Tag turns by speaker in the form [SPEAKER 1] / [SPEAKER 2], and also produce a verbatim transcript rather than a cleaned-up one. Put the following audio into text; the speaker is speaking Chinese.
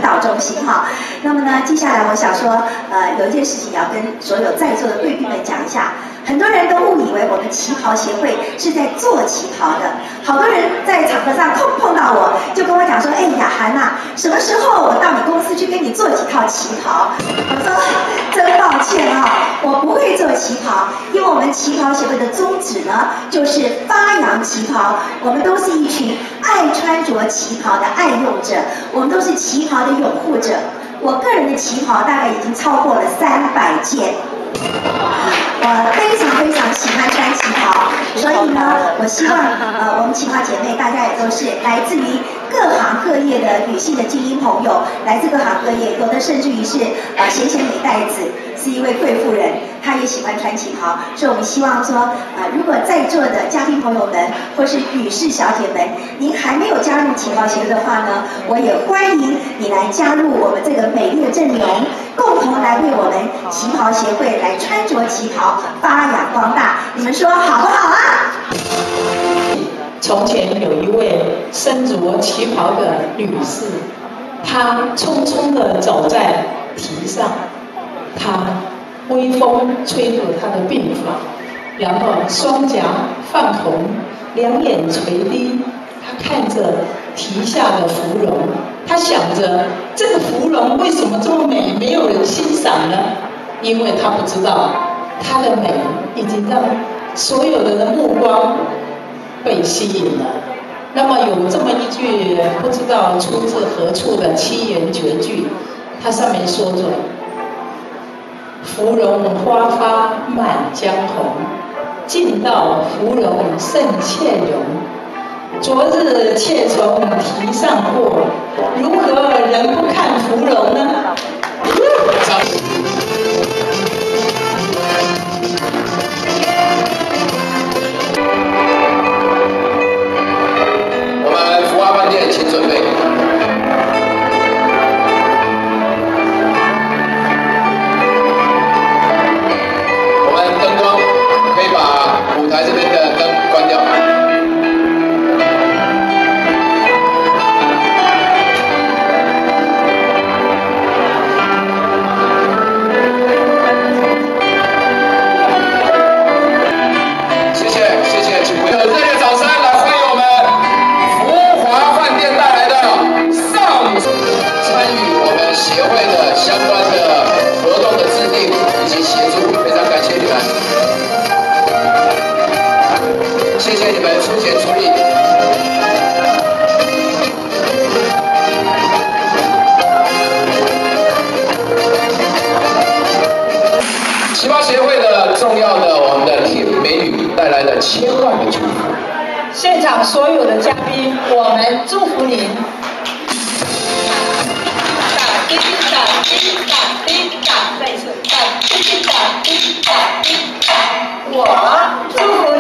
[SPEAKER 1] 导中心哈。那么呢，接下来我想说，呃，有一件事情要跟所有在座的贵宾们讲一下。很多人都误以为我们旗袍协会是在做旗袍的，好多人在场合上碰碰到我，就跟我讲说：“哎，雅涵呐、啊，什么时候我到你公司去跟你做几套旗袍？”我说：“真抱歉啊，我不会做旗袍，因为我们旗袍协会的宗旨呢，就是发扬旗袍。我们都是一群爱穿着旗袍的爱用者，我们都是旗袍的拥护者。我个人的旗袍大概已经超过了三百件。”我非常非常喜欢穿旗袍，所以呢，我希望呃我们旗袍姐妹大家也都是来自于各行各业的女性的精英朋友，来自各行各业，有的甚至于是呃贤贤美代子，是一位贵妇人，她也喜欢穿旗袍，所以我们希望说，呃如果在座的嘉宾朋友们或是女士小姐们，您还没有加入旗袍协会的话呢，我也欢迎你来加入我们这个美丽的阵容，共同来为我们旗袍协会来穿着旗袍发扬光大，你们说好不好啊？
[SPEAKER 2] 从前有一位身着旗袍的女士，她匆匆地走在堤上，她微风吹着她的鬓发，然后双颊泛红，两眼垂低，她看着堤下的芙蓉，她想着这个芙蓉为什么这么美，没有人欣赏呢？因为她不知道她的美已经让所有人的目光被吸引了。那么有这么一句不知道出自何处的七言绝句，它上面说着：芙蓉花发满江红，尽道芙蓉胜妾容。昨日妾从堤上过，如何人不看芙蓉呢？
[SPEAKER 3] 请准备。我们灯光可以把舞台这边的灯关掉。谢谢谢谢，请回头热烈掌声来欢迎我们福华饭店带来的上参与我们协会的相关的活动的制定以及协助，非常感谢你们，谢谢你们出钱出力。旗袍协会的重要的我们的铁美女带来了千万的祝福。
[SPEAKER 2] 现场所有的嘉宾，我们祝福您。打滴打滴打滴打，再一次打滴打滴打滴打，我祝福。